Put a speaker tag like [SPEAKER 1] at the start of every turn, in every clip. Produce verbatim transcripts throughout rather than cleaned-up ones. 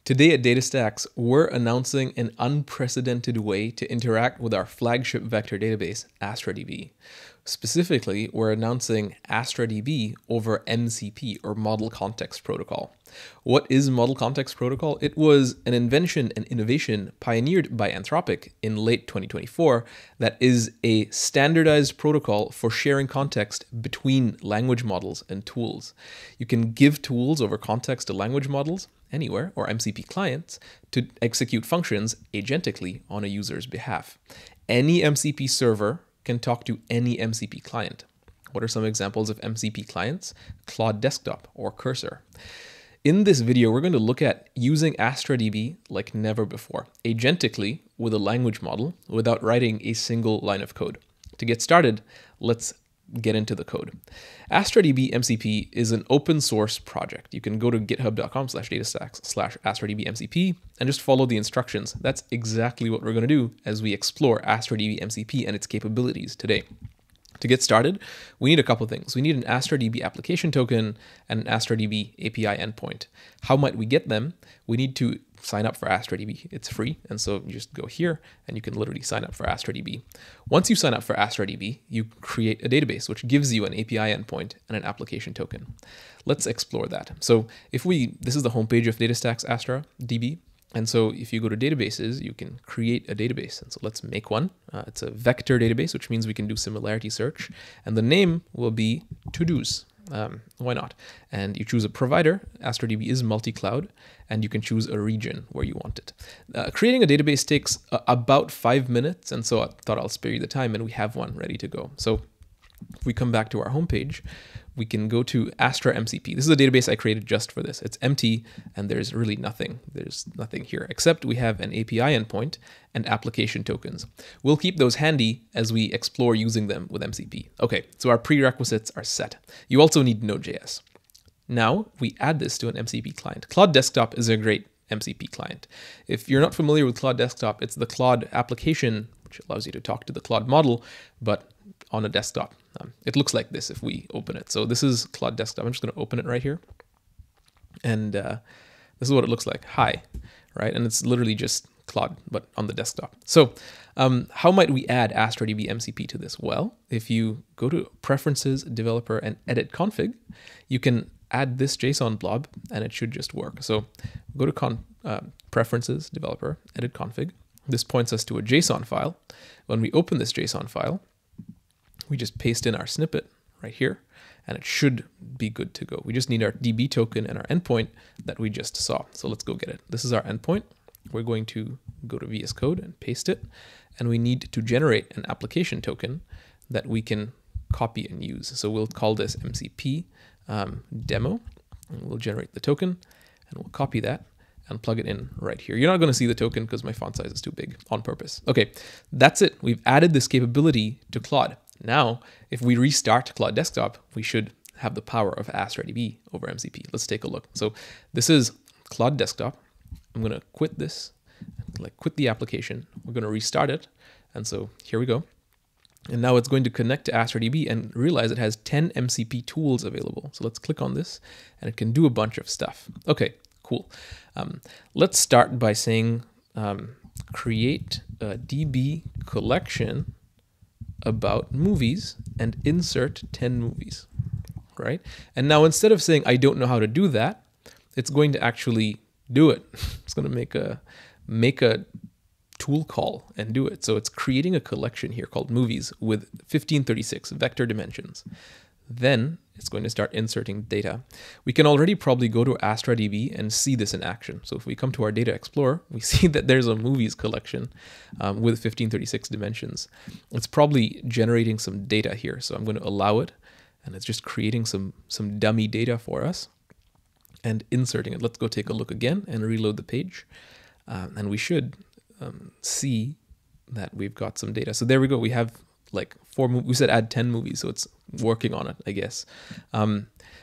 [SPEAKER 1] Today at DataStax, we're announcing an unprecedented way to interact with our flagship vector database, Astra D B. Specifically, we're announcing Astra D B over M C P, or Model Context Protocol. What is Model Context Protocol? It was an invention and innovation pioneered by Anthropic in late twenty twenty-four that is a standardized protocol for sharing context between language models and tools. You can give tools over context to language models anywhere, or M C P clients, to execute functions agentically on a user's behalf. Any M C P server can talk to any M C P client. What are some examples of M C P clients? Claude Desktop or Cursor. In this video, we're going to look at using Astra D B like never before, agentically with a language model without writing a single line of code. To get started, let's get into the code. Astra D B M C P is an open source project. You can go to github.com slash datastax slash Astra D B M C P and just follow the instructions. That's exactly what we're going to do as we explore Astra D B M C P and its capabilities today. To get started, we need a couple things. We need an Astra D B application token and an Astra D B A P I endpoint. How might we get them? We need to sign up for Astra D B. It's free, and so you just go here and you can literally sign up for Astra D B. Once you sign up for Astra D B, you create a database which gives you an A P I endpoint and an application token. Let's explore that. So if we, this is the homepage of DataStax Astra D B. And so if you go to databases, you can create a database. And so let's make one. Uh, it's a vector database, which means we can do similarity search. And the name will be to-dos. Um, why not? And you choose a provider. Astra D B is multi-cloud, and you can choose a region where you want it. Uh, creating a database takes uh, about five minutes, and so I thought I'll spare you the time, and we have one ready to go. So if we come back to our homepage, we can go to Astra M C P. This is a database I created just for this. It's empty, and there's really nothing. There's nothing here, except we have an A P I endpoint and application tokens. We'll keep those handy as we explore using them with M C P. Okay, so our prerequisites are set. You also need Node dot J S. Now we add this to an M C P client. Claude Desktop is a great M C P client. If you're not familiar with Claude Desktop, it's the Claude application, which allows you to talk to the Claude model, but on a desktop. Um, it looks like this if we open it. So this is Claude Desktop. I'm just going to open it right here. And uh, this is what it looks like. Hi, right? And it's literally just Claude, but on the desktop. So um, how might we add Astra D B M C P to this? Well, if you go to Preferences, Developer, and Edit Config, you can add this JSON blob, and it should just work. So go to con uh, Preferences, Developer, Edit Config. This points us to a JSON file. When we open this JSON file, we just paste in our snippet right here, and it should be good to go. We just need our D B token and our endpoint that we just saw. So let's go get it. This is our endpoint. We're going to go to V S Code and paste it, and we need to generate an application token that we can copy and use. So we'll call this M C P um, demo, and we'll generate the token, and we'll copy that and plug it in right here. You're not going to see the token because my font size is too big on purpose. Okay, that's it. We've added this capability to Claude. Now, if we restart Claude Desktop, we should have the power of Astra D B over M C P. Let's take a look. So this is Claude Desktop. I'm going to quit this, like quit the application. We're going to restart it. And so here we go. And now it's going to connect to Astra D B and realize it has ten M C P tools available. So let's click on this, and it can do a bunch of stuff. Okay, cool. Um, let's start by saying um, create a D B collection about movies and insert ten movies, right? And now instead of saying, I don't know how to do that, it's going to actually do it. It's going to make a, make a tool call and do it. So it's creating a collection here called movies with fifteen thirty-six vector dimensions. Then it's going to start inserting data. We can already probably go to Astra D B and see this in action. So if we come to our Data Explorer, we see that there's a movies collection um, with fifteen thirty-six dimensions. It's probably generating some data here. So I'm going to allow it, and it's just creating some, some dummy data for us and inserting it. Let's go take a look again and reload the page. Um, and we should um, see that we've got some data. So there we go. We have like four movies. We said add ten movies, so it's working on it, I guess. Um,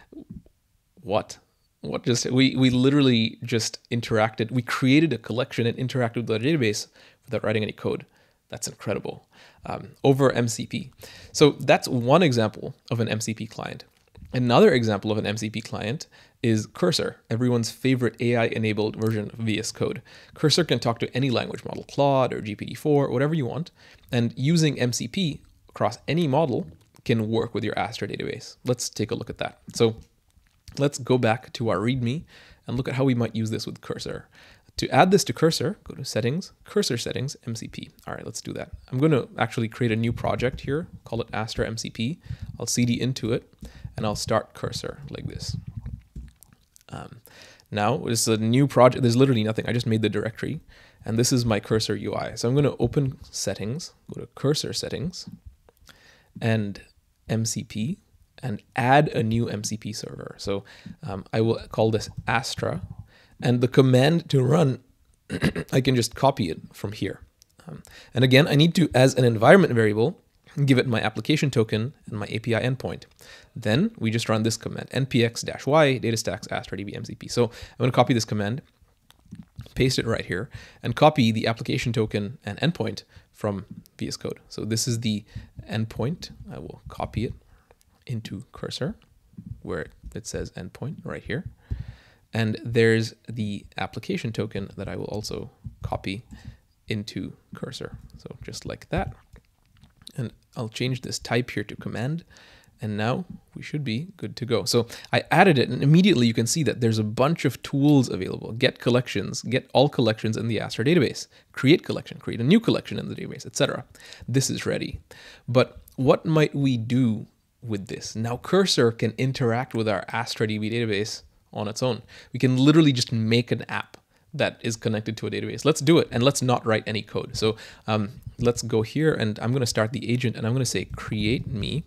[SPEAKER 1] what? What just, we, we literally just interacted. We created a collection and interacted with the database without writing any code. That's incredible. Um, over M C P. So that's one example of an M C P client. Another example of an M C P client is Cursor, everyone's favorite A I-enabled version of V S Code. Cursor can talk to any language model, Claude or G P T four, whatever you want, and using M C P across any model can work with your Astra database. Let's take a look at that. So let's go back to our README and look at how we might use this with Cursor. To add this to Cursor, go to Settings, Cursor Settings, M C P. All right, let's do that. I'm going to actually create a new project here, call it Astra M C P. I'll C D into it, and I'll start Cursor like this. Um, now, this is a new project. There's literally nothing. I just made the directory, and this is my Cursor U I. So I'm going to open Settings, go to Cursor Settings, and M C P, and add a new M C P server. So um, I will call this Astra. And the command to run, I can just copy it from here. Um, and again, I need to, as an environment variable, give it my application token and my A P I endpoint. Then we just run this command, npx-y datastax Astra D B M C P. So I'm going to copy this command, paste it right here, and copy the application token and endpoint from V S Code. So this is the endpoint. I will copy it into Cursor, where it says endpoint right here. And there's the application token that I will also copy into Cursor. So just like that. And I'll change this type here to command. And now we should be good to go. So I added it, and immediately you can see that there's a bunch of tools available. Get collections, get all collections in the Astra database, create collection, create a new collection in the database, et cetera. This is ready. But what might we do with this? Now Cursor can interact with our Astra D B database on its own. We can literally just make an app that is connected to a database. Let's do it, and let's not write any code. So um, let's go here, and I'm going to start the agent, and I'm going to say create me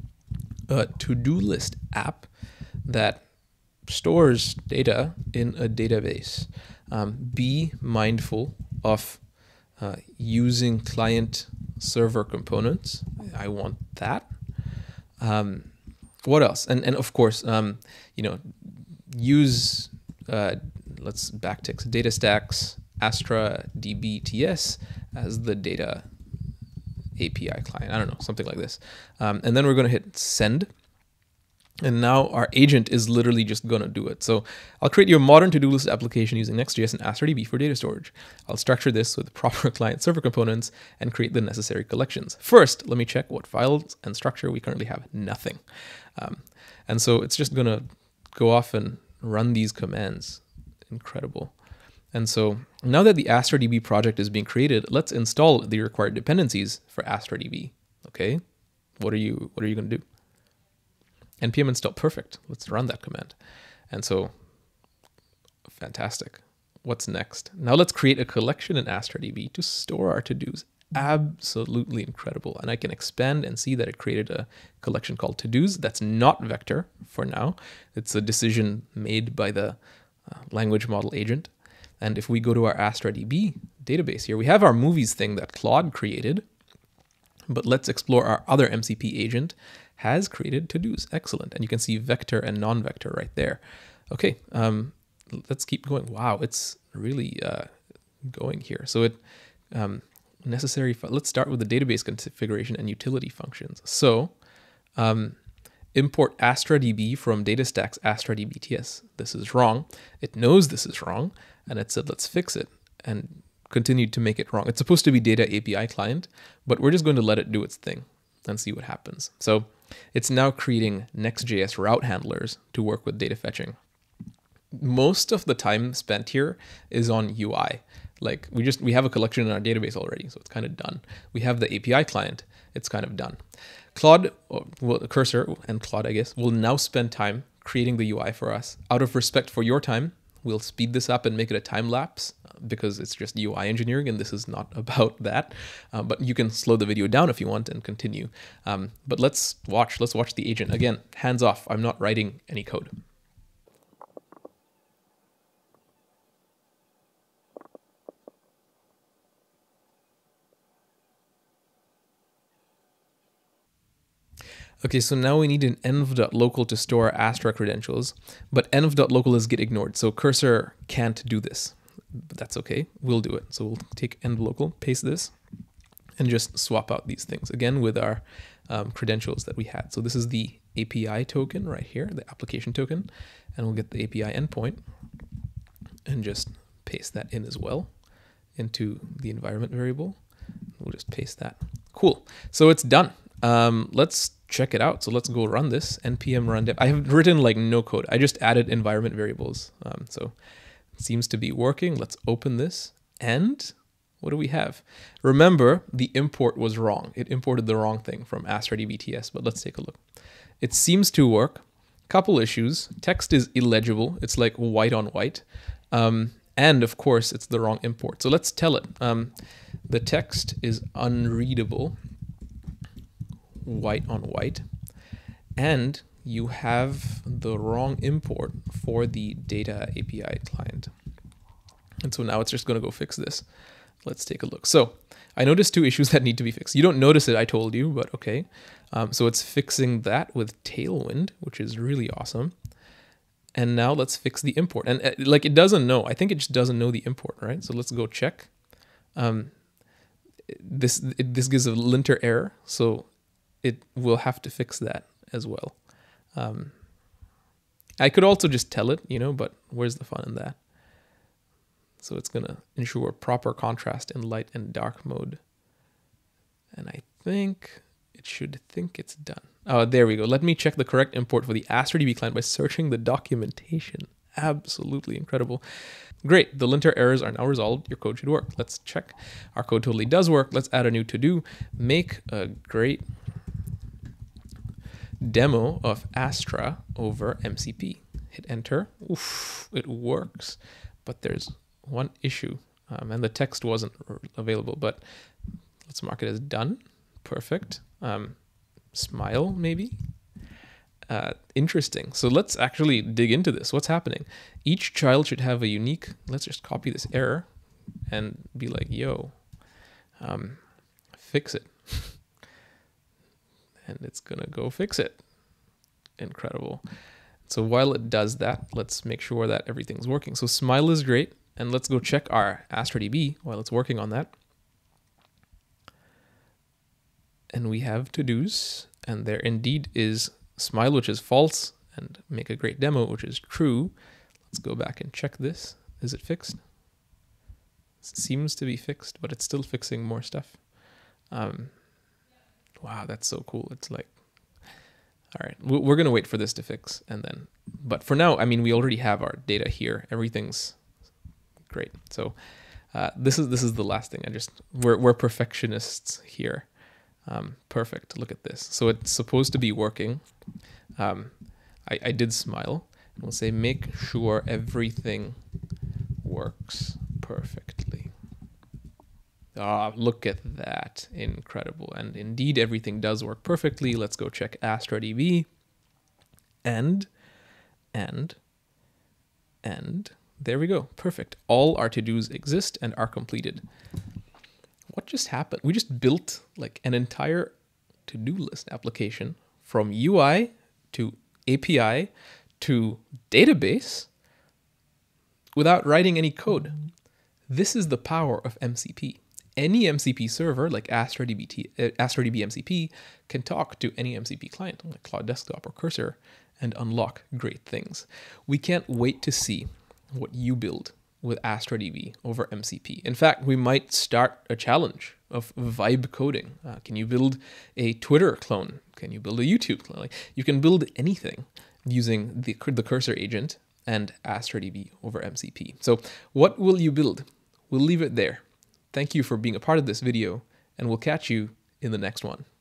[SPEAKER 1] a to-do list app that stores data in a database. Um, be mindful of uh, using client server components. I want that. Um, what else? And and of course, um, you know, use, uh, let's backtick, DataStax Astra D B T S as the data A P I client. I don't know, something like this. Um, and then we're going to hit send. And now our agent is literally just going to do it. So I'll create your modern to-do list application using Next.js and Astra D B for data storage. I'll structure this with proper client server components and create the necessary collections. First, let me check what files and structure we currently have. Nothing. Um, and so it's just going to go off and run these commands. Incredible. And so now that the Astra D B project is being created, let's install the required dependencies for Astra D B. Okay, what are you what are you going to do? Npm install, perfect. Let's run that command. And so, fantastic. What's next? Now let's create a collection in Astra D B to store our to-dos. Absolutely incredible. And I can expand and see that it created a collection called to-dos. That's not vector for now. It's a decision made by the uh, language model agent. And if we go to our Astra D B database here, we have our movies thing that Claude created. But let's explore our other M C P agent has created to-dos. Excellent. And you can see vector and non-vector right there. Okay, um, let's keep going. Wow, it's really uh, going here. So it um, necessary, let's start with the database configuration and utility functions. So um, import Astra D B from DataStax Astra D B T S. This is wrong. It knows this is wrong, and it said, let's fix it, and continued to make it wrong. It's supposed to be data A P I client, but we're just going to let it do its thing and see what happens. So it's now creating Next.js route handlers to work with data fetching. Most of the time spent here is on U I. Like we just, we have a collection in our database already, so it's kind of done. We have the A P I client, it's kind of done. Claude, well, Cursor and Claude, I guess, will now spend time creating the U I for us. Out of respect for your time, we'll speed this up and make it a time lapse because it's just U I engineering and this is not about that. Uh, but you can slow the video down if you want and continue. Um, but let's watch, let's watch the agent. Again, hands off, I'm not writing any code. Okay, so now we need an env.local to store Astra credentials, but env.local is get ignored, so Cursor can't do this. But that's okay, we'll do it. So we'll take env.local, paste this, and just swap out these things, again with our um, credentials that we had. So this is the A P I token right here, the application token, and we'll get the A P I endpoint and just paste that in as well into the environment variable. We'll just paste that. Cool. So it's done. Um, let's check it out. So let's go run this npm run dev. I have written like no code. I just added environment variables. Um, so it seems to be working. Let's open this. And what do we have? Remember, the import was wrong. It imported the wrong thing from Astra D B T S, but let's take a look. It seems to work. Couple issues. Text is illegible. It's like white on white. Um, and of course, it's the wrong import. So let's tell it. Um, the text is unreadable, white on white, and you have the wrong import for the data A P I client. And so now it's just going to go fix this. Let's take a look. So I noticed two issues that need to be fixed. You don't notice it, I told you, but okay. Um, so it's fixing that with Tailwind, which is really awesome. And now let's fix the import. And uh, like it doesn't know. I think it just doesn't know the import, right? So let's go check. Um, this it, this gives a linter error, so it will have to fix that as well. Um, I could also just tell it, you know, but where's the fun in that? So it's going to ensure proper contrast in light and dark mode. And I think it should think it's done. Oh, there we go. Let me check the correct import for the Astra D B client by searching the documentation. Absolutely incredible. Great. The linter errors are now resolved. Your code should work. Let's check. Our code totally does work. Let's add a new to-do. Make a great demo of Astra over M C P. Hit enter. Oof, it works. But there's one issue, um, and the text wasn't available, but let's mark it as done. Perfect. Um, smile, maybe. Uh, interesting. So let's actually dig into this. What's happening? Each child should have a unique, let's just copy this error and be like, yo, um, fix it. And it's gonna go fix it. Incredible. So while it does that, let's make sure that everything's working. So smile is great. And let's go check our Astra D B while it's working on that. And we have to-dos, and there indeed is smile, which is false, and make a great demo, which is true. Let's go back and check this. Is it fixed? It seems to be fixed, but it's still fixing more stuff. Um, wow, that's so cool. It's like, all right, we're going to wait for this to fix, and then, but for now, I mean, we already have our data here. Everything's great. So uh, this is this is the last thing. I just we're we're perfectionists here. Um, perfect. Look at this. So it's supposed to be working. Um, I I did smile. And we'll say make sure everything works perfectly. Ah, look at that. Incredible. And indeed, everything does work perfectly. Let's go check Astra D B. And and and. There we go. Perfect. All our to-dos exist and are completed. What just happened? We just built like an entire to-do list application from U I to A P I to database without writing any code. This is the power of M C P. Any M C P server like Astra D B, uh, Astra D B M C P can talk to any M C P client like Claude Desktop or Cursor and unlock great things. We can't wait to see what you build with Astra D B over M C P. In fact, we might start a challenge of vibe coding. Uh, can you build a Twitter clone? Can you build a YouTube clone? Like, you can build anything using the, the cursor agent and Astra D B over M C P. So what will you build? We'll leave it there. Thank you for being a part of this video, and we'll catch you in the next one.